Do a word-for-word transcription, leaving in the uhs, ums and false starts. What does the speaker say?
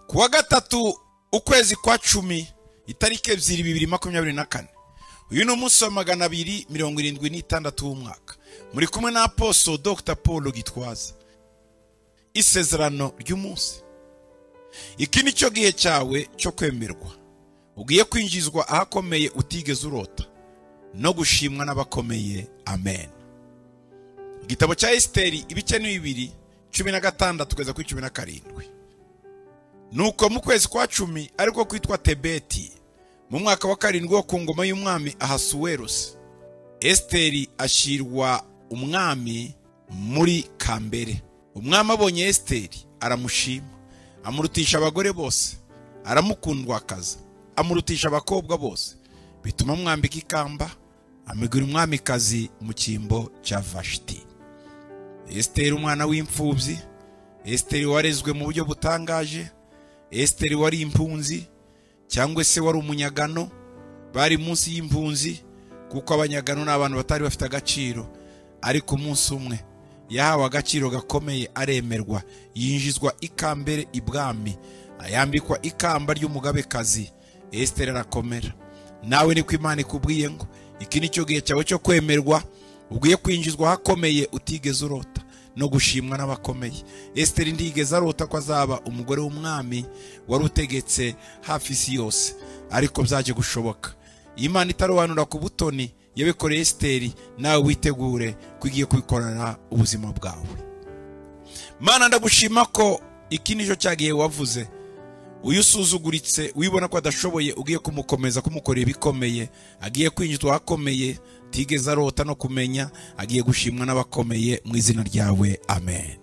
kuwa gatatu ukwezi kwa cumi itariki ebyiri bibiri makumyabiri na kane. Uyu ni umunsi wa magana abiri mirongo irindwi n'itandatu w'umwaka. Muri kumwe na Apostle Doctor Paul Gitwaza. Isezerano ry'umunsi. Iki ni cyo gihe cyawe cyo kwemerwa. Ugiye kwinjizwa ahakomeye utigeze urota no gushimwa n'abakomeye. Amen. Igitabo cya Esteri ibice ni bibiri cumi na gatandatu kugeza kuri cumi na karindwi. Nuko mu kwezi kwa cumi ariko kwitwa Tebeti mu mwaka wa karindwi wo ku ngoma y'umwami Ahasuwerusi, Esteri ashirwa umwami muri Kambere. Umwami abonye Esteri aramushima, amurutisha abagore bose, aramukundwakaza, amurutisha abakobwa bose, bituma mwambika ikamba, amigura umwamikazi mu cyimbo cya Vashti. Esteri umwana w'imfubyi, Esteri warezwe mu buryo butangaje, Esteri wari impunzi cyangwa se wari umunyagano, bari munsi y'impunzi kuko abanyagano n'abantu batari bafite agaciro, ariko umunsi umwe yahawe agaciro gakomeye, aremerwa, yinjizwa ikambere ibwami, ayambikwa ikamba ry'umugabekazi. Esteri arakomera. Nawe niko Imana ikubwiye ngo iki ni cyo gihe cyawe cyo kwemerwa, ugiye kwinjizwa hakomeye utigeze urota no gushimwa n'abakomeye. Esteri ndigeze arota ko azaba umugore w'umwami wari utegetse hafi isi yose, ariko byaje gushoboka. Imana itarobanura ku butoni yabikoreye Esteri, nawe witegure kugiye kubikorana ubuzima bwawe. Mana, ndagushima ko iki nicyo cyagiye wavuze. Uyu usuzuguritse wibona ko adashoboye ugiye kumukomeza, kumukorera ibikomeye, agiye kwinjizwa hakomeye tigeze arota no kumenya, agiye gushimwa n'abakomeye mu izina ryawe. Amen.